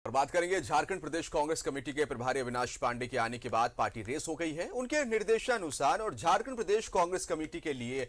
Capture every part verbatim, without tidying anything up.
और बात करेंगे झारखंड प्रदेश कांग्रेस कमेटी के प्रभारी अविनाश पांडे के आने के बाद पार्टी रेस हो गई है। उनके निर्देशानुसार और झारखंड प्रदेश कांग्रेस कमेटी के लिए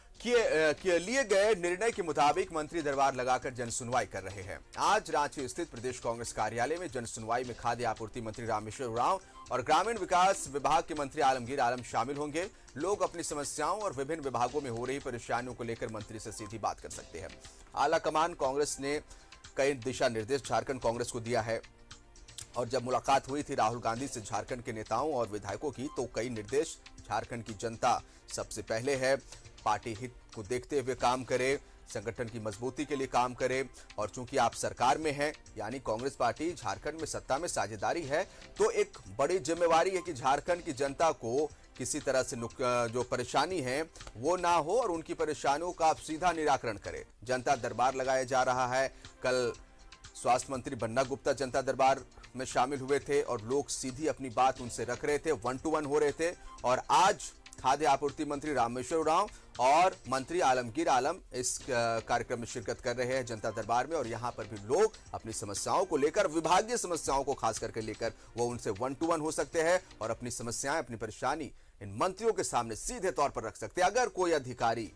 किए लिए गए निर्णय के मुताबिक मंत्री दरबार लगाकर जनसुनवाई कर रहे हैं। आज रांची स्थित प्रदेश कांग्रेस कार्यालय में जनसुनवाई में खाद्य आपूर्ति मंत्री रामेश्वर उरांव और ग्रामीण विकास विभाग के मंत्री आलमगीर आलम शामिल होंगे। लोग अपनी समस्याओं और विभिन्न विभागों में हो रही परेशानियों को लेकर मंत्री से सीधी बात कर सकते हैं। आला कमान कांग्रेस ने कई दिशा निर्देश झारखंड कांग्रेस को दिया है और जब मुलाकात हुई थी राहुल गांधी से झारखंड के नेताओं और विधायकों की, तो कई निर्देश झारखंड की जनता सबसे पहले है, पार्टी हित को देखते हुए काम करे, संगठन की मजबूती के लिए काम करे और चूंकि आप सरकार में हैं, यानी कांग्रेस पार्टी झारखंड में सत्ता में साझेदारी है, तो एक बड़ी जिम्मेवारी है कि झारखंड की जनता को किसी तरह से जो परेशानी है वो ना हो और उनकी परेशानियों का आप सीधा निराकरण करें। जनता दरबार लगाया जा रहा है। कल स्वास्थ्य मंत्री बन्ना गुप्ता जनता दरबार में शामिल हुए थे और लोग सीधी अपनी बात उनसे रख रहे थे, वन टू वन हो रहे थे। और आज खाद्य आपूर्ति मंत्री रामेश्वर उरांव और मंत्री आलमगीर आलम इस कार्यक्रम में शिरकत कर रहे हैं जनता दरबार में और यहां पर भी लोग अपनी समस्याओं को लेकर, विभागीय समस्याओं को खास करके लेकर, वो उनसे वन टू वन हो सकते हैं और अपनी समस्याएं, अपनी परेशानी इन मंत्रियों के सामने सीधे तौर पर रख सकते हैं। अगर कोई अधिकारी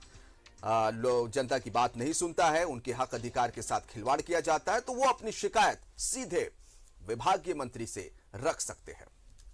लोग जनता की बात नहीं सुनता है, उनके हक अधिकार के साथ खिलवाड़ किया जाता है, तो वो अपनी शिकायत सीधे विभागीय मंत्री से रख सकते हैं।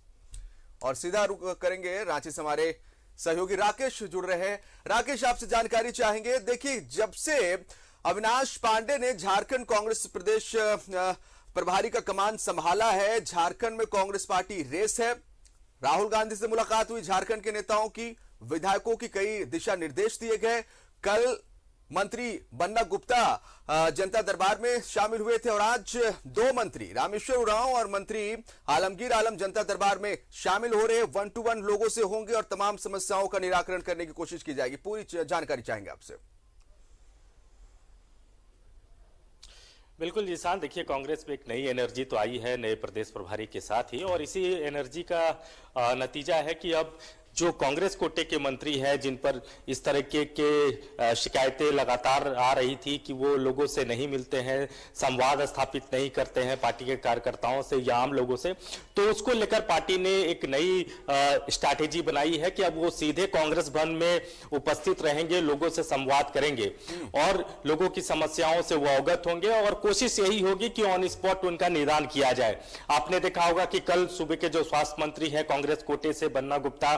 और सीधा रुक करेंगे रांची से हमारे सहयोगी राकेश जुड़ रहे हैं। राकेश, आपसे जानकारी चाहेंगे। देखिए, जब से अविनाश पांडे ने झारखंड कांग्रेस प्रदेश प्रभारी का कमान संभाला है, झारखंड में कांग्रेस पार्टी रेस है। राहुल गांधी से मुलाकात हुई झारखंड के नेताओं की, विधायकों की कई दिशा निर्देश दिए गए। कल मंत्री बन्ना गुप्ता जनता दरबार में शामिल हुए थे और आज दो मंत्री रामेश्वर उरांव और मंत्री आलमगीर आलम जनता दरबार में शामिल हो रहे हैं। वन टू वन लोगों से होंगे और तमाम समस्याओं का निराकरण करने की कोशिश की जाएगी। पूरी जानकारी चाहेंगे आपसे। बिल्कुल जिसान, देखिए कांग्रेस में एक नई एनर्जी तो आई है नए प्रदेश प्रभारी के साथ ही, और इसी एनर्जी का नतीजा है कि अब जो कांग्रेस कोटे के मंत्री हैं, जिन पर इस तरह के, के शिकायतें लगातार आ रही थी कि वो लोगों से नहीं मिलते हैं, संवाद स्थापित नहीं करते हैं पार्टी के कार्यकर्ताओं से या आम लोगों से, तो उसको लेकर पार्टी ने एक नई स्ट्रैटेजी बनाई है कि अब वो सीधे कांग्रेस भवन में उपस्थित रहेंगे, लोगों से संवाद करेंगे और लोगों की समस्याओं से वो अवगत होंगे और कोशिश यही होगी कि ऑन स्पॉट उनका निदान किया जाए। आपने देखा होगा कि कल सुबह के जो स्वास्थ्य मंत्री हैं कांग्रेस कोटे से बन्ना गुप्ता,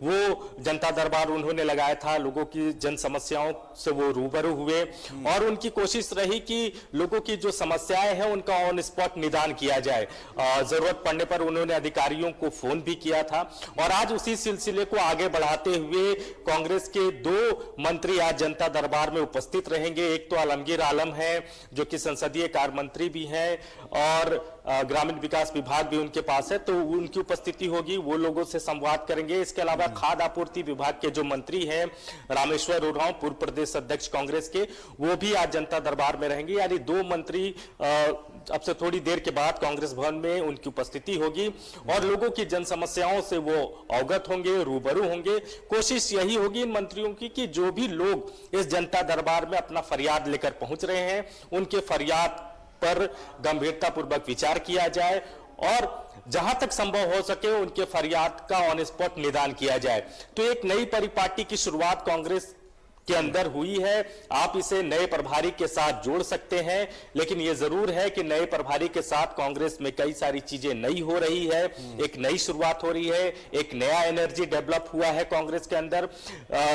वो जनता दरबार उन्होंने लगाया था, लोगों की जन समस्याओं से वो रूबरू हुए और उनकी कोशिश रही कि लोगों की जो समस्याएं हैं उनका ऑन स्पॉट निदान किया जाए। जरूरत पड़ने पर उन्होंने अधिकारियों को फोन भी किया था और आज उसी सिलसिले को आगे बढ़ाते हुए कांग्रेस के दो मंत्री आज जनता दरबार में उपस्थित रहेंगे। एक तो आलमगीर आलम है जो कि संसदीय कार्य मंत्री भी हैं और ग्रामीण विकास विभाग भी उनके पास है, तो उनकी उपस्थिति होगी, वो लोगों से संवाद करेंगे। इसके अलावा खाद्य आपूर्ति विभाग के जो मंत्री हैं रामेश्वर उरांव, पूर्व प्रदेश अध्यक्ष कांग्रेस के, वो भी आज जनता दरबार में रहेंगे। यानी दो मंत्री अब से थोड़ी देर के बाद कांग्रेस भवन में उनकी उपस्थिति होगी और लोगों की जन समस्याओं से वो अवगत होंगे, रूबरू होंगे। कोशिश यही होगी इन मंत्रियों की कि जो भी लोग इस जनता दरबार में अपना फरियाद लेकर पहुंच रहे हैं, उनके फरियाद पर गंभीरता पूर्वक विचार किया जाए और जहां तक संभव हो सके उनके फरियाद का ऑन स्पॉट निदान किया जाए। तो एक नई परिपाटी की शुरुआत कांग्रेस के अंदर हुई है। आप इसे नए प्रभारी के साथ जोड़ सकते हैं, लेकिन यह जरूर है कि नए प्रभारी के साथ कांग्रेस में कई सारी चीजें नई हो रही है, एक नई शुरुआत हो रही है, एक नया एनर्जी डेवलप हुआ है कांग्रेस के अंदर। आ,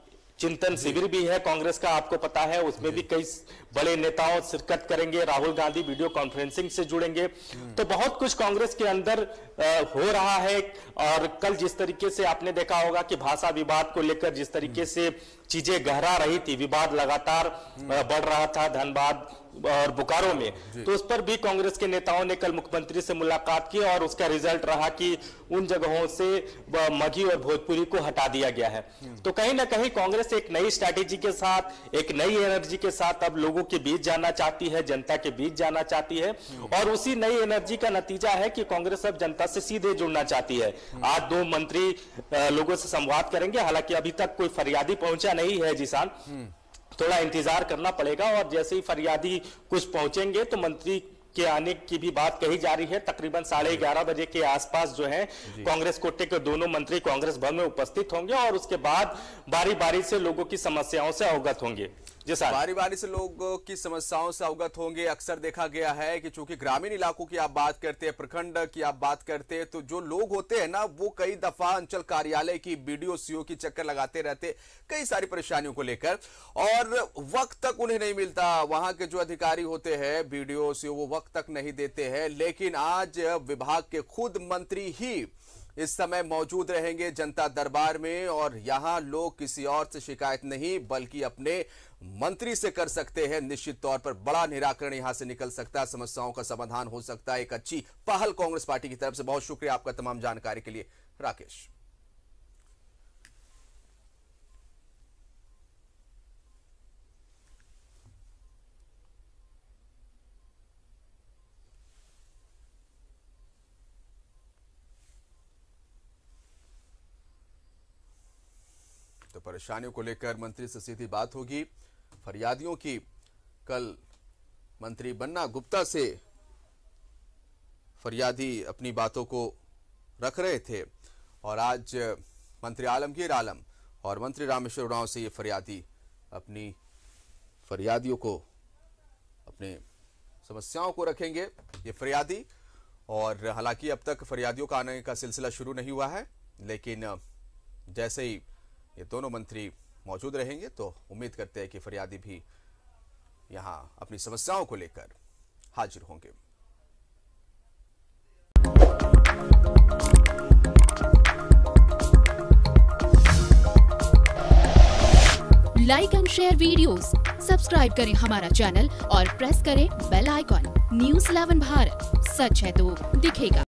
चिंतन शिविर भी है कांग्रेस का, आपको पता है, उसमें भी कई बड़े नेताओं शिरकत करेंगे। राहुल गांधी वीडियो कॉन्फ्रेंसिंग से जुड़ेंगे। तो बहुत कुछ कांग्रेस के अंदर आ, हो रहा है। और कल जिस तरीके से आपने देखा होगा कि भाषा विवाद को लेकर जिस तरीके से चीजें गहरा रही थी, विवाद लगातार बढ़ रहा था धनबाद और बोकारो में, तो उस पर भी कांग्रेस के नेताओं ने कल मुख्यमंत्री से मुलाकात की और उसका रिजल्ट रहा कि उन जगहों से मगही और भोजपुरी को हटा दिया गया है। तो कहीं ना कहीं कांग्रेस एक नई स्ट्रैटेजी के साथ, एक नई एनर्जी के साथ अब लोगों के बीच जाना चाहती है, जनता के बीच जाना चाहती है और उसी नई एनर्जी का नतीजा है कि कांग्रेस अब जनता से सीधे जुड़ना चाहती है। आज दो मंत्री लोगों से संवाद करेंगे, हालांकि अभी तक कोई फरियादी पहुंचा नहीं है जिसान, थोड़ा इंतजार करना पड़ेगा और जैसे ही फरियादी कुछ पहुंचेंगे तो मंत्री के आने की भी बात कही जा रही है। तकरीबन साढ़े ग्यारह बजे के आसपास जो है कांग्रेस कोटे के दोनों मंत्री कांग्रेस भवन में उपस्थित होंगे और उसके बाद बारी बारी से लोगों की समस्याओं से अवगत होंगे। जी सर, बारी बारी से लोगों की समस्याओं से अवगत होंगे। अक्सर देखा गया है कि चूंकि ग्रामीण इलाकों की आप बात करते हैं, प्रखंड की आप बात करते हैं, तो जो लोग होते हैं ना वो कई दफा अंचल कार्यालय की, बीडीओ सीओ की चक्कर लगाते रहते कई सारी परेशानियों को लेकर, और वक्त तक उन्हें नहीं मिलता। वहां के जो अधिकारी होते हैं बीडीओ सीओ वो वक्त तक नहीं देते हैं। लेकिन आज विभाग के खुद मंत्री ही इस समय मौजूद रहेंगे जनता दरबार में, और यहां लोग किसी और से शिकायत नहीं बल्कि अपने मंत्री से कर सकते हैं। निश्चित तौर पर बड़ा निराकरण यहां से निकल सकता है, समस्याओं का समाधान हो सकता है। एक अच्छी पहल कांग्रेस पार्टी की तरफ से। बहुत शुक्रिया आपका तमाम जानकारी के लिए राकेश। तो परेशानियों को लेकर मंत्री से सीधी बात होगी। फरियादियों की कल मंत्री बन्ना गुप्ता से फरियादी अपनी बातों को रख रहे थे, और आज मंत्री आलमगीर आलम और मंत्री रामेश्वर उरांव से ये फरियादी अपनी फरियादियों को, अपने समस्याओं को रखेंगे ये फरियादी। और हालांकि अब तक फरियादियों का आने का सिलसिला शुरू नहीं हुआ है, लेकिन जैसे ही ये दोनों मंत्री मौजूद रहेंगे तो उम्मीद करते हैं कि फरियादी भी यहां अपनी समस्याओं को लेकर हाजिर होंगे। Like and share videos, subscribe करें हमारा चैनल और प्रेस करें bell icon. News eleven Bharat, सच है तो दिखेगा।